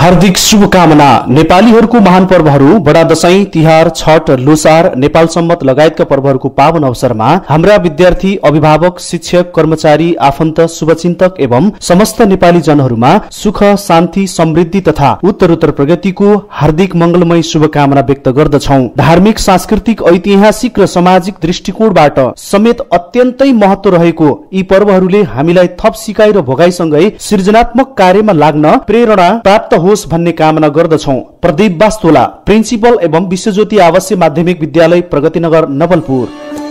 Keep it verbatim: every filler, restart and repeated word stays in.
हार्दिक शुभकामना। नेपालीहरूको महान पर्वहरू बडा दशैं, तिहार, छठ, लोसार, नेपाल सम्मत लगायतका पर्वहरूको पावन अवसरमा हाम्रा विद्यार्थी, अभिभावक, शिक्षक, कर्मचारी, आफन्त, शुभचिन्तक एवं समस्त नेपाली जनहरूमा सुख, शान्ति, समृद्धि तथा उत्तरोत्तर प्रगतिको हार्दिक मंगलमय शुभकामना व्यक्त गर्दछौं। धार्मिक, सांस्कृतिक, ऐतिहासिक र सामाजिक दृष्टिकोणबाट समेत अत्यन्तै महत्व रहेको यी पर्वहरूले हामीलाई थप सिकाइ र भोगाइसँगै सृजनात्मक कार्यमा लाग्न प्रेरणा प्राप्त होस् भन्ने कामना गर्दछौं। प्रदीप वास्तोला, प्रिन्सिपल एवं विश्वज्योति आवासीय माध्यमिक विद्यालय, प्रगतिनगर, नवलपुर।